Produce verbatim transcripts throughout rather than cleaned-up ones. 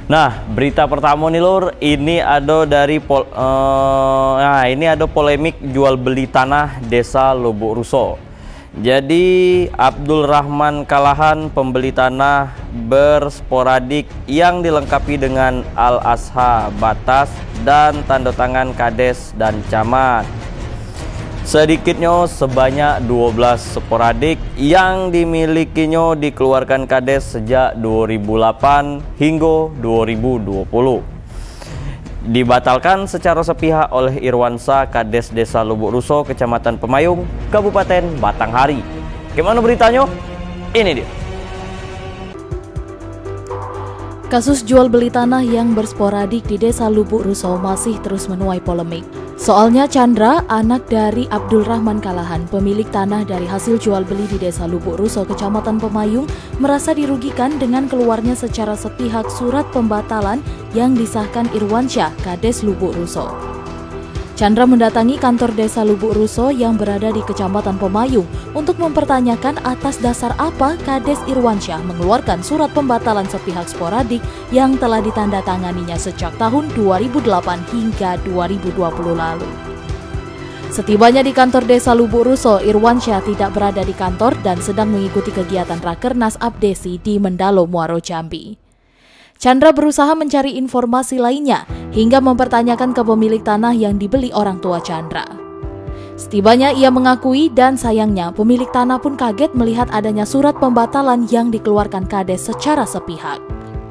Nah, berita pertama nih Lur, ini ada dari pol, uh, nah ini ada polemik jual beli tanah Desa Lubuk Ruso. Jadi Abdul Rahman Kalahan, pembeli tanah bersporadik yang dilengkapi dengan Al-Asha batas dan tanda tangan Kades dan Camat. Sedikitnya sebanyak dua belas sporadik yang dimilikinya dikeluarkan Kades sejak dua ribu delapan hingga dua ribu dua puluh. Dibatalkan secara sepihak oleh Irwansyah, Kades Desa Lubuk Ruso, Kecamatan Pemayung, Kabupaten Batanghari. Gimana beritanya? Ini dia. Kasus jual beli tanah yang bersporadik di Desa Lubuk Ruso masih terus menuai polemik. Soalnya Chandra, anak dari Abdul Rahman Kalahan, pemilik tanah dari hasil jual beli di Desa Lubuk Ruso, Kecamatan Pemayung, merasa dirugikan dengan keluarnya secara sepihak surat pembatalan yang disahkan Irwansyah, Kades Lubuk Ruso. Chandra mendatangi kantor Desa Lubuk Ruso yang berada di Kecamatan Pemayung untuk mempertanyakan atas dasar apa Kades Irwansyah mengeluarkan surat pembatalan sepihak sporadik yang telah ditandatanganinya sejak tahun dua ribu delapan hingga dua ribu dua puluh lalu. Setibanya di kantor Desa Lubuk Ruso, Irwansyah tidak berada di kantor dan sedang mengikuti kegiatan Rakernas Abdesi di Mendalo, Muaro Jambi. Chandra berusaha mencari informasi lainnya hingga mempertanyakan kepemilik tanah yang dibeli orang tua Chandra. Setibanya ia mengakui dan sayangnya pemilik tanah pun kaget melihat adanya surat pembatalan yang dikeluarkan Kades secara sepihak.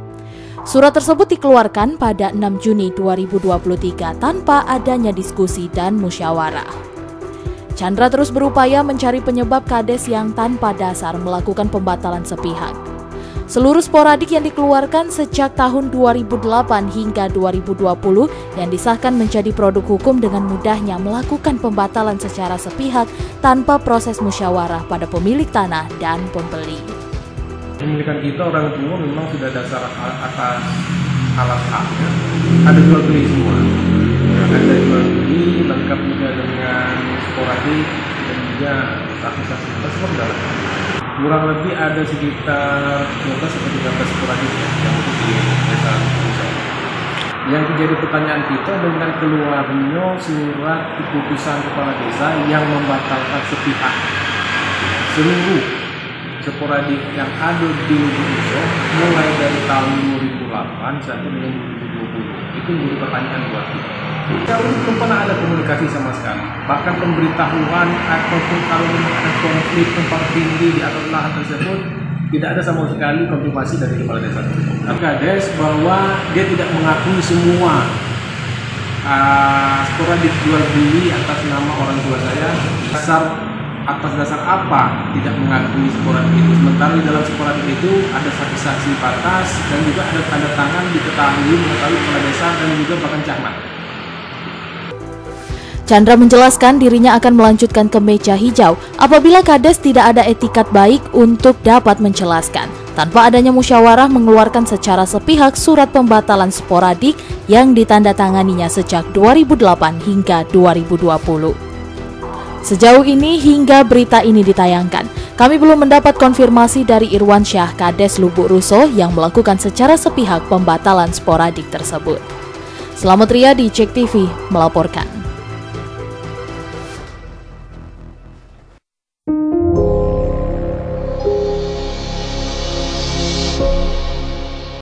Surat tersebut dikeluarkan pada enam Juni dua ribu dua puluh tiga tanpa adanya diskusi dan musyawarah. Chandra terus berupaya mencari penyebab Kades yang tanpa dasar melakukan pembatalan sepihak. Seluruh sporadik yang dikeluarkan sejak tahun dua ribu delapan hingga dua ribu dua puluh yang disahkan menjadi produk hukum dengan mudahnya melakukan pembatalan secara sepihak tanpa proses musyawarah pada pemilik tanah dan pembeli. Pemilikan kita orang tua memang sudah dasar atas alas haknya, ada jual beli semua. Ada jual beli lengkap juga dengan sporadik dan juga saksi-saksi kita semua sudah lengkap. Kurang lebih ada sekitar dua belas sampai tiga belas sporadik ya, yang untuk di Desa Ruso. Yang menjadi pertanyaan kita dengan keluarnya surat keputusan kepala desa yang membatalkan sepihak seluruh sporadik yang ada di Lubuk Ruso mulai dari tahun dua ribu delapan sampai dengan dua ribu dua puluh. Itu menjadi pertanyaan buat kita. Jauh belum pernah ada komunikasi sama sekali. Bahkan pemberitahuan ataupun kalau memang ada konflik tempat tinggi di atas lahan tersebut tidak ada sama sekali konfirmasi dari kepala desa. Kades bahwa dia tidak mengakui semua uh, sporadik jual beli atas nama orang tua saya. Dasar atas dasar apa tidak mengakui sporadik itu? Sementara di dalam sporadik itu ada saksi-saksi batas dan juga ada tanda tangan diketahui mengetahui kepala desa dan juga bahkan camat. Chandra menjelaskan dirinya akan melanjutkan ke meja hijau apabila Kades tidak ada etikat baik untuk dapat menjelaskan tanpa adanya musyawarah mengeluarkan secara sepihak surat pembatalan sporadik yang ditandatanganinya sejak dua ribu delapan hingga dua ribu dua puluh. Sejauh ini hingga berita ini ditayangkan, kami belum mendapat konfirmasi dari Irwansyah, Kades Lubuk Ruso yang melakukan secara sepihak pembatalan sporadik tersebut. Selamat Riyadi, Cek T V melaporkan.